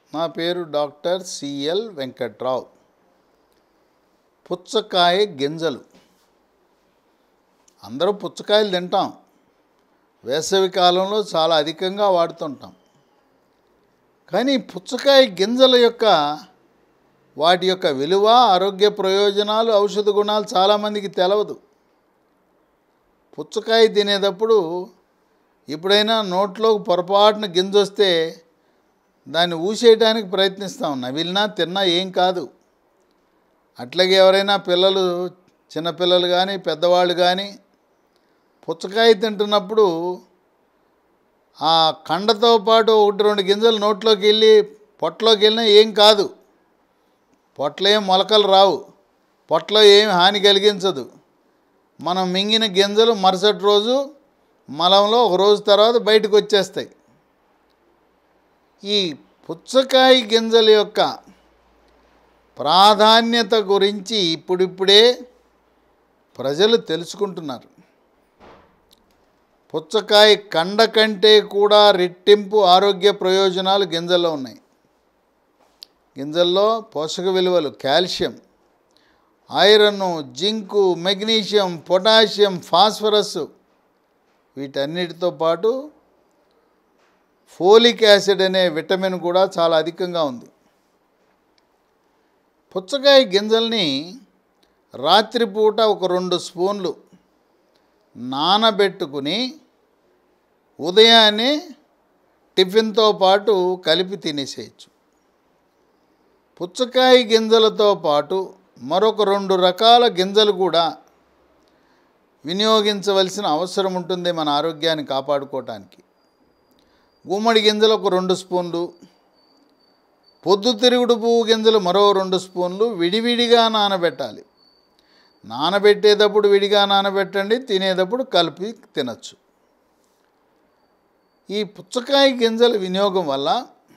నా పేరు doctor CL Venkatrao. పుచ్చకాయ గింజలు. అందరూ పుచ్చకాయలు తింటాం. వేసవి కాలంలో చాలా అధికంగా వాడుతుంటాం. కానీ పుచ్చకాయ గింజల యొక్క వాటి యొక్క విలువ, ఆరోగ్య ప్రయోజనాలు, ఔషధ గుణాలు చాలామందికి తెలవదు. పుచ్చకాయ తినేటప్పుడు ఎప్పుడైనా నోట్లోకి పొరపాటున గింజ వస్తే దాన్ని ఊసేయడానికి ప్రయత్నిస్తాం. నవిలినా తిన్నా ఏం కాదు. అట్లాగే ఎవరైనా పిల్లలు, చిన్నపిల్లలు కానీ పెద్దవాళ్ళు కానీ పుచ్చకాయ తింటున్నప్పుడు ఆ కండతో పాటు 1-2 గింజలు నోట్లోకి వెళ్ళి పొట్టలోకి వెళ్ళినా ఏం కాదు. పొట్టలో ఏం మొలకలు రావు, పొట్టలో ఏం హాని కలిగించదు. మనం మింగిన గింజలు మరుసటి రోజు మలంలో ఒక రోజు తర్వాత బయటకు వచ్చేస్తాయి. ఈ పుచ్చకాయ గింజల యొక్క ప్రాధాన్యత గురించి ఇప్పుడిప్పుడే ప్రజలు తెలుసుకుంటున్నారు. పుచ్చకాయ కండ కంటే కూడా రెట్టింపు ఆరోగ్య ప్రయోజనాలు గింజల్లో ఉన్నాయి. గింజల్లో పోషక విలువలు calcium, iron, zinc, magnesium, potassium, phosphorus, వీటన్నిటితో పాటు ఫోలిక్ యాసిడ్ అనే విటమిన్ కూడా చాలా అధికంగా ఉంది. పుచ్చకాయ గింజల్ని రాత్రిపూట ఒక 2 స్పూన్లు నానబెట్టుకుని ఉదయాన్నే టిఫిన్తో పాటు కలిపి తినేసేయచ్చు. పుచ్చకాయ గింజలతో పాటు మరొక 2 రకాల గింజలు కూడా వినియోగించవలసిన అవసరం ఉంటుంది మన ఆరోగ్యాన్ని కాపాడుకోవటానికి. గుమ్మడి గింజలు ఒక 2 స్పూన్లు, పొద్దుతిరుగుడు పువ్వు గింజలు మరో 2 స్పూన్లు విడివిడిగా నానబెట్టాలి. నానబెట్టేటప్పుడు విడిగా నానబెట్టండి, తినేటప్పుడు కలిపి తినచ్చు. ఈ పుచ్చకాయ గింజల వినియోగం వల్ల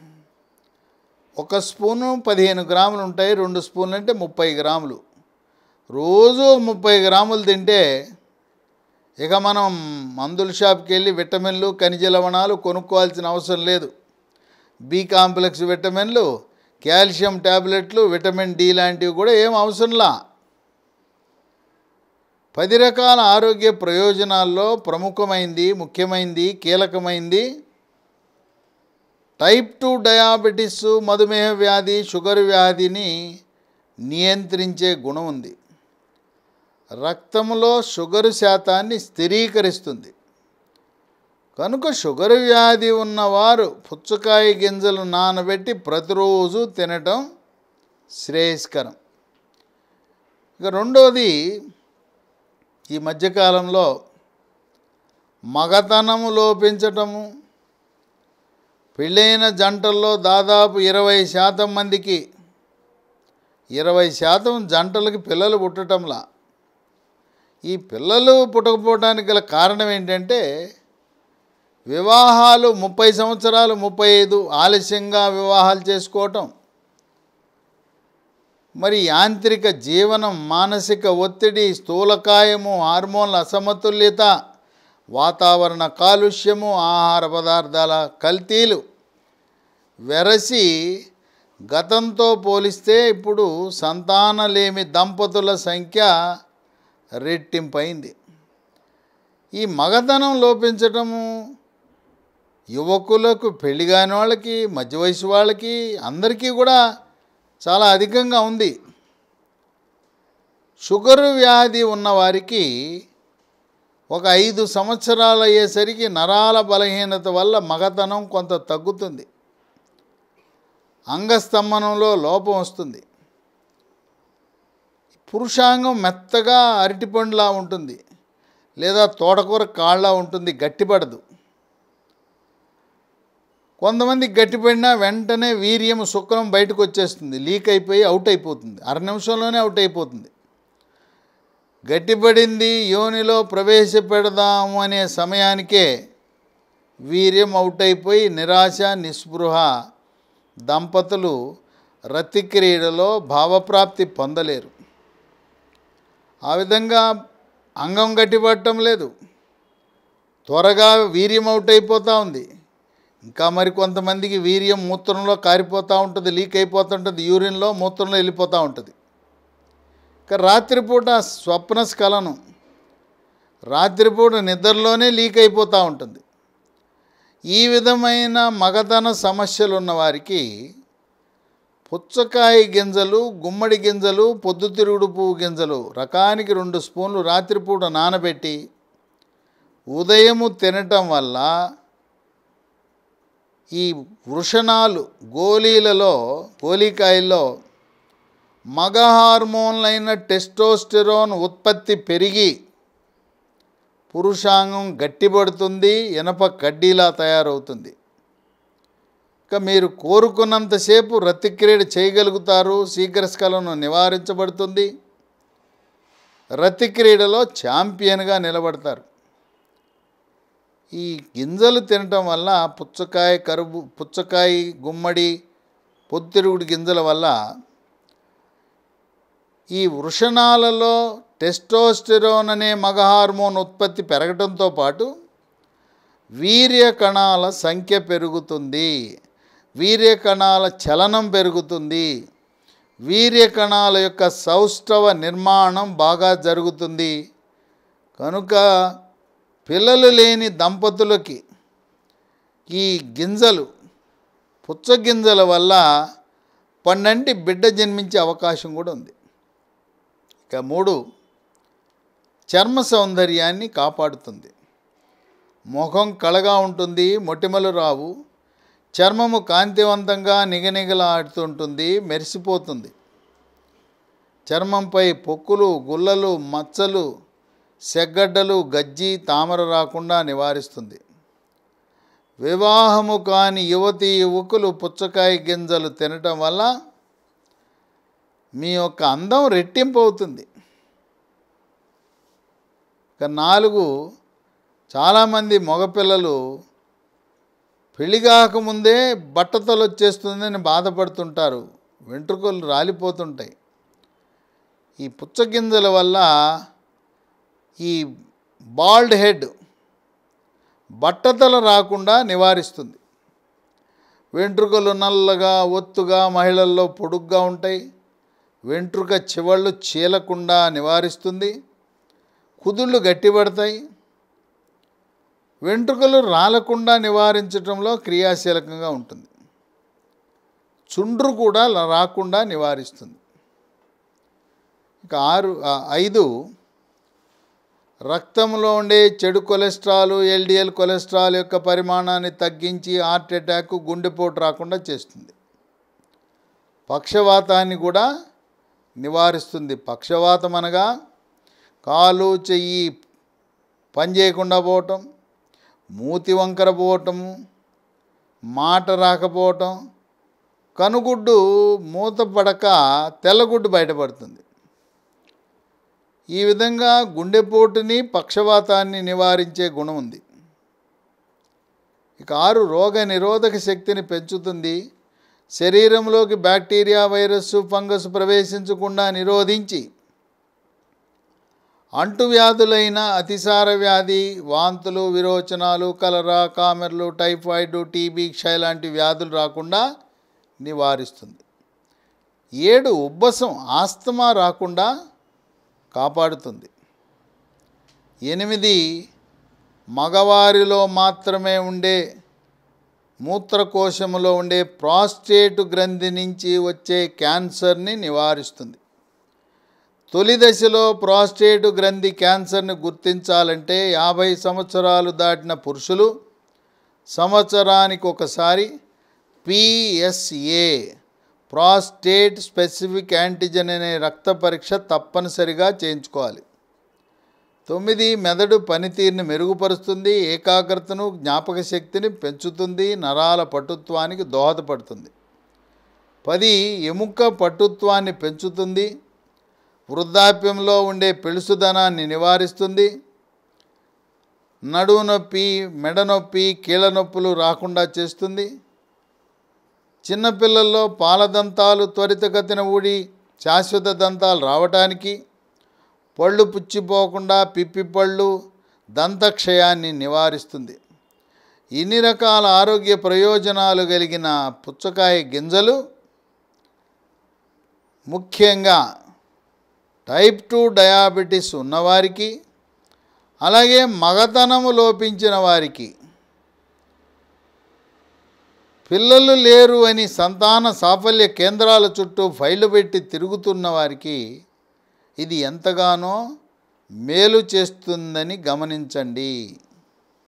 1 స్పూను 15 గ్రాములు ఉంటాయి. 2 స్పూన్లు అంటే 30 గ్రాములు. రోజు 30 గ్రాములు తింటే ఇక మనం మందుల షాప్కి వెళ్ళి విటమిన్లు, ఖనిజ లవణాలు కొనుక్కోవాల్సిన అవసరం లేదు. బి కాంప్లెక్స్ విటమిన్లు, కాల్షియం ట్యాబ్లెట్లు, విటమిన్ డి లాంటివి కూడా ఏం అవసరంలా. 10 రకాల ఆరోగ్య ప్రయోజనాల్లో ప్రముఖమైంది, ముఖ్యమైనది, కీలకమైంది టైప్ 2 డయాబెటిస్, మధుమేహ వ్యాధి, షుగర్ వ్యాధిని నియంత్రించే గుణం ఉంది. రక్తంలో షుగరు శాతాన్ని స్థిరీకరిస్తుంది. కనుక షుగర్ వ్యాధి ఉన్నవారు పుచ్చకాయ గింజలు నానబెట్టి ప్రతిరోజు తినటం శ్రేయస్కరం. ఇక రెండోది, ఈ మధ్యకాలంలో మగతనము లోపించటము, పెళ్ళైన జంటల్లో దాదాపు 20% మందికి 20% జంటలకి పిల్లలు పుట్టటంలా. ఈ పిల్లలు పుట్టకపోవడానికి గల కారణం ఏంటంటే వివాహాలు 30 సంవత్సరాలు, 35 ఆలస్యంగా వివాహాలు చేసుకోవటం, మరి యాంత్రిక జీవనం, మానసిక ఒత్తిడి, స్థూలకాయము, హార్మోన్ల అసమతుల్యత, వాతావరణ కాలుష్యము, ఆహార పదార్థాల కల్తీలు వెరసి గతంతో పోలిస్తే ఇప్పుడు సంతానలేమి దంపతుల సంఖ్య రెట్టింపైంది. ఈ మగతనం లోపించటము యువకులకు, పెళ్లి కాని వాళ్ళకి, మధ్య వయసు వాళ్ళకి, అందరికీ కూడా చాలా అధికంగా ఉంది. షుగరు వ్యాధి ఉన్నవారికి ఒక 5 సంవత్సరాలు అయ్యేసరికి నరాల బలహీనత వల్ల మగతనం కొంత తగ్గుతుంది. అంగస్తంభనంలో లోపం వస్తుంది. పురుషాంగం మెత్తగా అరటిపండులా ఉంటుంది, లేదా తోటకూర కాళ్ళ ఉంటుంది, గట్టిపడదు. కొంతమంది గట్టిపడినా వెంటనే వీర్యం, శుక్రం బయటకు వచ్చేస్తుంది, లీక్ అయిపోయి అవుట్ అయిపోతుంది, 6 నిమిషంలోనే అవుట్ అయిపోతుంది. గట్టిపడింది, యోనిలో ప్రవేశపెడదాము అనే సమయానికే వీర్యం అవుట్ అయిపోయి నిరాశ, నిస్పృహ దంపతులు రతిక్రీడలో భావప్రాప్తి పొందలేరు. ఆ విధంగా అంగం గట్టిపడటం లేదు, త్వరగా వీర్యం అవుట్ అయిపోతూ ఉంది. ఇంకా మరి కొంతమందికి వీర్యం మూత్రంలో కారిపోతూ ఉంటుంది, లీక్ అయిపోతుంటుంది, యూరిన్లో మూత్రంలో వెళ్ళిపోతూ ఉంటుంది. ఇక రాత్రిపూట స్వప్నస్ఖలనం, రాత్రిపూట నిద్రలోనే లీక్ అయిపోతూ ఉంటుంది. ఈ విధమైన మగతన సమస్యలు ఉన్నవారికి పుచ్చకాయ గింజలు, గుమ్మడి గింజలు, పొద్దుతిరుగుడు పువ్వు గింజలు రకానికి 2 స్పూన్లు రాత్రిపూట నానబెట్టి ఉదయము తినటం వల్ల ఈ వృషణాలు గోలీకాయల్లో మగ హార్మోన్లైన టెస్టోస్టెరోన్ ఉత్పత్తి పెరిగి పురుషాంగం గట్టిపడుతుంది, ఇనప కడ్డీలా తయారవుతుంది. ఇక మీరు కోరుకున్నంతసేపు రతిక్రీడ చేయగలుగుతారు, శీఘ్రస్ఖలనం నివారించబడుతుంది, రతిక్రీడలో ఛాంపియన్గా నిలబడతారు. ఈ గింజలు తినటం వల్ల పుచ్చకాయ, గుమ్మడి, పొద్దుతిరుగుడు గింజల వల్ల ఈ వృషణాలలో టెస్టోస్టెరోన్ అనే మగ హార్మోన్ ఉత్పత్తి పెరగడంతో పాటు వీర్య కణాల సంఖ్య పెరుగుతుంది, వీర్య కణాల చలనం పెరుగుతుంది, వీర్య కణాల యొక్క సౌష్ఠవ నిర్మాణం బాగా జరుగుతుంది. కనుక పిల్లలు లేని దంపతులకి ఈ గింజలు, పుచ్చగింజల వల్ల పండంటి బిడ్డ జన్మించే అవకాశం కూడా ఉంది. ఇక 3, చర్మ సౌందర్యాన్ని కాపాడుతుంది. ముఖం కళగా ఉంటుంది, మొటిమలు రావు, చర్మము కాంతివంతంగా నిగనిగలాడుతుంటుంది, మెరిసిపోతుంది. చర్మంపై పొక్కులు, గుల్లలు, మచ్చలు, సెగ్గడ్డలు, గజ్జి, తామర రాకుండా నివారిస్తుంది. వివాహము కాని యువకులు పుచ్చకాయ గింజలు తినటం వల్ల మీ యొక్క అందం రెట్టింపు అవుతుంది. ఇక 4, చాలామంది మగపిల్లలు పెళ్లి కాకముందే బట్టతలు వచ్చేస్తుందని బాధపడుతుంటారు, వెంట్రుకలు రాలిపోతుంటాయి. ఈ పుచ్చగింజల వల్ల ఈ బాల్డ్ హెడ్, బట్టతల రాకుండా నివారిస్తుంది. వెంట్రుకలు నల్లగా, ఒత్తుగా, మహిళల్లో పొడుగ్గా ఉంటాయి, వెంట్రుక చివళ్ళు చీలకుండా నివారిస్తుంది. కుదుళ్ళు గట్టిపడతాయి. వెంట్రుకలు రాలకుండా నివారించడంలో క్రియాశీలకంగా ఉంటుంది. చుండ్రు కూడా రాకుండా నివారిస్తుంది. ఇక 5, రక్తంలో ఉండే చెడు కొలెస్ట్రాల్, ఎల్డిఎల్ కొలెస్ట్రాల్ యొక్క పరిమాణాన్ని తగ్గించి హార్ట్ అటాక్, గుండెపోటు రాకుండా చేస్తుంది. పక్షవాతాన్ని కూడా నివారిస్తుంది. పక్షవాతం అనగా కాలు, చెయ్యి పనిచేయకుండా పోవటం, మూతి వంకర పోవటము, మాట రాకపోవటం, కనుగుడ్డు మూతపడక తెల్లగుడ్డు బయటపడుతుంది. ఈ విధంగా గుండెపోటుని, పక్షవాతాన్ని నివారించే గుణం ఉంది. ఇక 6, రోగ నిరోధక శక్తిని పెంచుతుంది. శరీరంలోకి బ్యాక్టీరియా, వైరస్, ఫంగస్ ప్రవేశించకుండా నిరోధించి అంటువ్యాధులైన అతిసార వ్యాధి, వాంతులు, విరోచనాలు, కలరా, కామెర్లు, టైఫాయిడ్, టీబీ, క్షయ లాంటి వ్యాధులు రాకుండా నివారిస్తుంది. 7, ఉబ్బసం, ఆస్తమా రాకుండా కాపాడుతుంది. 8, మగవారిలో మాత్రమే ఉండే మూత్రకోశములో ఉండే ప్రాస్టేట్ గ్రంథి నుంచి వచ్చే క్యాన్సర్ని నివారిస్తుంది. తొలి దశలో ప్రాస్టేట్ గ్రంథి క్యాన్సర్ని గుర్తించాలంటే 50 సంవత్సరాలు దాటిన పురుషులు సంవత్సరానికి ఒకసారి PSA, ప్రాస్టేట్ స్పెసిఫిక్ యాంటిజెన్ అనే రక్త పరీక్ష తప్పనిసరిగా చేయించుకోవాలి. 9, మెదడు పనితీరుని మెరుగుపరుస్తుంది, ఏకాగ్రతను, జ్ఞాపక శక్తిని పెంచుతుంది, నరాల పటుత్వానికి దోహదపడుతుంది. 10, ఎముక పటుత్వాన్ని పెంచుతుంది, వృద్ధాప్యంలో ఉండే పెళుసుదనాన్ని నివారిస్తుంది, నడుము నొప్పి, మెడ నొప్పి, కీళ్ళ నొప్పులు రాకుండా చేస్తుంది. చిన్నపిల్లల్లో పాలదంతాలు త్వరితగతిన ఊడి శాశ్వత దంతాలు రావటానికి, పళ్ళు పుచ్చిపోకుండా పిప్పి పళ్ళు, దంతక్షయాన్ని నివారిస్తుంది. ఇన్ని రకాల ఆరోగ్య ప్రయోజనాలు కలిగిన పుచ్చకాయ గింజలు ముఖ్యంగా టైప్ 2 డయాబెటీస్ ఉన్నవారికి, అలాగే మగతనము లోపించిన వారికి, పిల్లలు లేరు అని సంతాన సాఫల్య కేంద్రాల చుట్టూ ఫైళ్ళు పెట్టి తిరుగుతున్న వారికి ఇది ఎంతగానో మేలు చేస్తుందని గమనించండి.